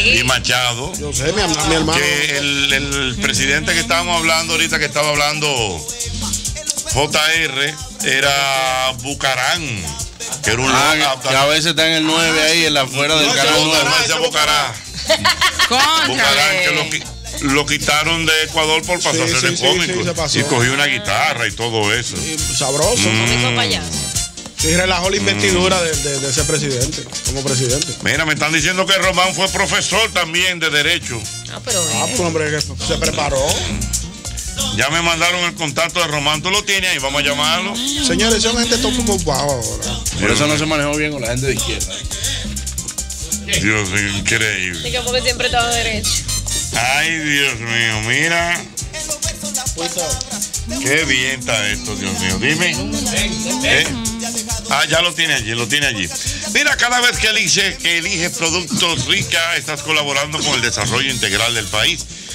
y Machado. Yo sé, mi hermano. Que el presidente que estábamos hablando ahorita, que estaba hablando JR, era Bucarán. Que era un que a veces está en el 9 ahí, en la afuera del canal 9. Bucarán. Bucarán, que lo quitaron de Ecuador por pasarse de cómico. Y cogió una guitarra y todo eso. Sabroso. Cómico payaso. Sí, relajó la investidura de ese presidente, como presidente. Mira, me están diciendo que Román fue profesor también de Derecho. Pero pues hombre, que se preparó. Ya me mandaron el contacto de Román. ¿Tú lo tienes ahí? Vamos a llamarlo. Señores, esa gente está un poco ocupado ahora. Por eso no se manejó bien con la gente de izquierda. Dios mío, increíble. Sí, como que siempre estaba derecho. Ay, Dios mío, mira. Qué bien está esto, Dios mío. Dime. Ya lo tiene allí, Mira, cada vez que eliges Productos Rica, estás colaborando con el desarrollo integral del país.